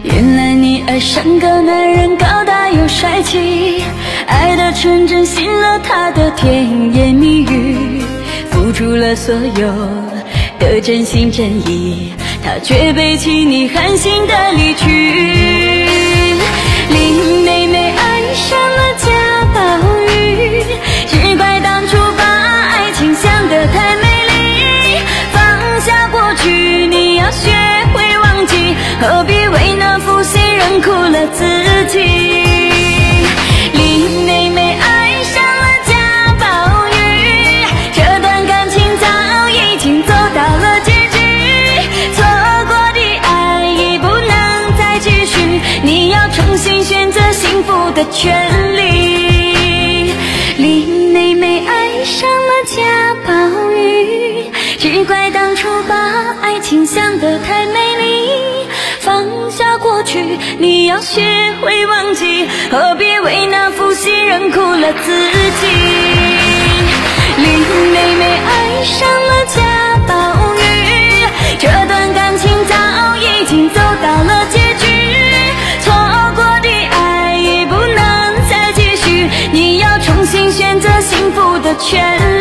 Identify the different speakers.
Speaker 1: 原来你爱上个男人，高大又帅气，爱得纯真，信了他的甜言蜜语，付出了所有的真心真意，他却背弃你，狠心的离去。林妹妹爱上了贾宝玉，只怪当初把爱情想得太美丽，放下过去，你要学会忘记，何必为那负心人苦了自己。林妹妹爱上了贾宝玉，这段感情早已经走到了结局，错过的爱已不能再继续，你要重新选择幸福的权利。林妹妹爱上了贾宝玉，只怪当初把爱情想得太美丽，放下过去，你要学会忘记，何必为那负心人苦了自己。林妹妹爱上了贾宝玉，这段感情早已经走到了结局，错过的爱已不能再继续，你要重新选择幸福的权利。